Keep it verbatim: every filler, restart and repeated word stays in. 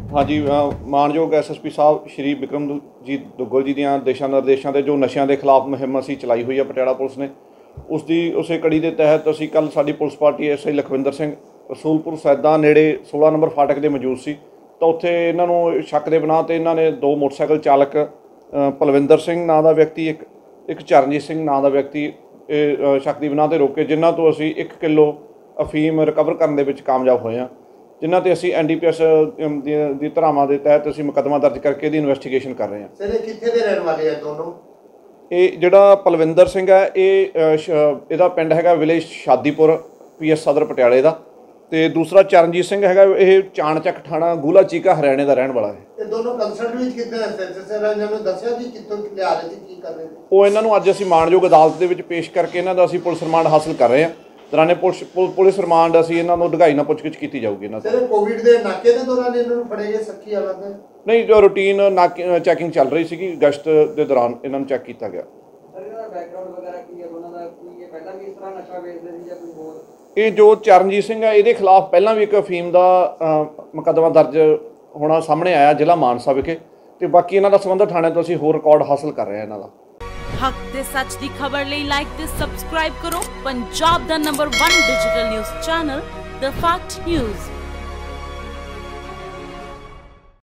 हाँ जी, मानयोग एस एस पी साहब श्री बिक्रमजीत दुग्गल जी ਦੀਆਂ ਦਿਸ਼ਾ ਨਿਰਦੇਸ਼ਾਂ ਤੇ ਜੋ ਨਸ਼ਿਆਂ ਦੇ ਖਿਲਾਫ ਮੁਹਿੰਮ ਅਸੀਂ ਚਲਾਈ ਹੋਈ ਹੈ ਪਟਿਆਲਾ ਪੁਲਿਸ ਨੇ, ਉਸ ਦੀ ਉਸੇ ਕੜੀ ਦੇ ਤਹਿਤ ਅਸੀਂ ਕੱਲ੍ਹ ਸਾਡੀ police party S I Lakhwinder Singh Rasulpur Saida ਨੇੜੇ ਸੋਲਾਂ ਨੰਬਰ ਫਾਟਕ ਦੇ ਮੌਜੂਦ ਸੀ। ਤਾਂ ਉੱਥੇ ਇਹਨਾਂ ਨੂੰ ਸ਼ੱਕ ਦੇ ਬਿਨਾਂ 'ਤੇ ਇਹਨਾਂ ਨੇ ਦੋ ਮੋਟਰਸਾਈਕਲ ਚਾਲਕ ਪਲਵਿੰਦਰ ਸਿੰਘ ਨਾਂ ਦਾ ਵਿਅਕਤੀ, ਇੱਕ ਇੱਕ ਚਰਨਜੀਤ ਸਿੰਘ ਨਾਂ ਦਾ ਵਿਅਕਤੀ ਇਹ ਸ਼ੱਕ ਦੀ ਬਿਨਾਂ 'ਤੇ ਰੋਕੇ, ਜਿਨ੍ਹਾਂ ਤੋਂ ਅਸੀਂ ਇੱਕ ਕਿਲੋ ਅਫੀਮ ਰਿਕਵਰ ਕਰਨ ਦੇ ਵਿੱਚ ਕਾਮਯਾਬ ਹੋਏ ਹਾਂ, ਜਿਨ੍ਹਾਂ ਤੇ ਅਸੀਂ ਐਨ ਡੀ ਪੀ ਐਸ ਦੀ ਧਾਰਾਵਾਂ ਦੇ ਤਹਿਤ ਅਸੀਂ ਮੁਕੱਦਮਾ ਦਰਜ ਕਰਕੇ ਇਹਦੀ ਇਨਵੈਸਟੀਗੇਸ਼ਨ ਕਰ ਰਹੇ ਹਾਂ। ਸਰ ਇਹ ਕਿੱਥੇ ਦੇ ਰਹਿਣ ਵਾਲੇ ਆ ਦੋਨੋਂ? ਇਹ ਜਿਹੜਾ ਪਲਵਿੰਦਰ ਸਿੰਘ ਹੈ ਇਹ ਇਹਦਾ ਪਿੰਡ ਹੈਗਾ ਵਿਲੇਜ ਸ਼ਾਦੀਪੁਰ ਪੀ ਐਸ ਸਦਰ ਪਟਿਆਲੇ ਦਾ, ਤੇ ਦੂਸਰਾ ਚਰਨਜੀਤ ਸਿੰਘ ਹੈਗਾ ਇਹ ਚਾਣਚੱਕ ਥਾਣਾ ਗੂਲਾ ਚੀਕਾ ਹਰਿਆਣੇ ਦਾ ਰਹਿਣ ਵਾਲਾ ਹੈ। ਇਹ ਦੋਨੋਂ ਕੰਸਰਟ ਵਿੱਚ ਕਿੱਦਾਂ ਸਰ ਇਹਨਾਂ ਨੂੰ ਦੱਸਿਆ ਕਿ ਕਿੱਥੋਂ ਲਿਆ ਰਹੇ ਸੀ, ਕੀ ਕਰ ਰਹੇ ਸੀ? ਉਹ ਇਹਨਾਂ ਨੂੰ ਅੱਜ ਅਸੀਂ ਮਾਣਯੋਗ ਅਦਾਲਤ ਦੇ ਵਿੱਚ ਪੇਸ਼ ਕਰਕੇ ਇਹਨਾਂ ਦਾ ਅਸੀਂ ਪੁਲਿਸ ਰਿਮਾਂਡ ਹਾਸਲ ਕਰ ਰਹੇ ਹਾਂ। ਦੌਰਾਨੇ ਪੁਲਿਸ ਪੁਲਿਸ ਰਿਮਾਂਡ ਅਸੀਂ ਇਹਨਾਂ ਨੂੰ ਢਗਾਈ ਨਾਲ ਪੁੱਛਗਿੱਛ ਕੀਤੀ ਜਾਊਗੀ। ਇਹਨਾਂ ਸਰ ਕੋਵਿਡ ਦੇ ਨਾਕੇ ਦੇ ਦੌਰਾਨ ਇਹਨਾਂ ਨੂੰ ਫੜੇ ਗਏ ਸੱਖੀ ਵਾਲਾ ਦੇ? ਨਹੀਂ, ਜੋ ਰੂਟੀਨ ਨਾਕੇ ਚੈਕਿੰਗ ਚੱਲ ਰਹੀ ਸੀਗੀ, ਗਸ਼ਤ ਦੇ ਦੌਰਾਨ ਇਹਨਾਂ ਨੂੰ ਚੈੱਕ ਕੀਤਾ ਗਿਆ। ਸਰ ਇਹਦਾ ਬੈਕਗ੍ਰਾਉਂਡ ਵਗੈਰਾ ਕੀ ਹੈ ਉਹਨਾਂ ਦਾ? ਕੀ ਇਹ ਪਹਿਲਾਂ ਵੀ ਇਸ ਤਰ੍ਹਾਂ ਨਸ਼ਾ ਵੇਚਦੇ ਸੀ ਜਾਂ ਕੋਈ ਹੋਰ? ਇਹ ਜੋ ਚਰਨਜੀਤ ਸਿੰਘ ਹੈ ਇਹਦੇ ਖਿਲਾਫ ਪਹਿਲਾਂ ਵੀ ਇੱਕ ਅਫੀਮ ਦਾ ਮੁਕੱਦਮਾ ਦਰਜ ਹੋਣਾ ਸਾਹਮਣੇ ਆਇਆ ਜ਼ਿਲ੍ਹਾ ਮਾਨਸਾ ਵਿਖੇ, ਤੇ ਬਾਕੀ ਇਹਨਾਂ ਦਾ ਸੰਬੰਧ ਥਾਣੇ ਤੋਂ ਅਸੀਂ ਹੋਰ ਰਿਕਾਰਡ ਹਾਸਲ ਕਰ ਰਹੇ ਹਾਂ ਇਹਨਾਂ ਦਾ। ਹੱਕ ਤੇ ਸੱਚ ਦੀ ਖਬਰ ਲਈ ਲਾਈਕ ਤੇ ਸਬਸਕ੍ਰਾਈਬ ਕਰੋ ਪੰਜਾਬ ਦਾ number one digital news channel the fact news.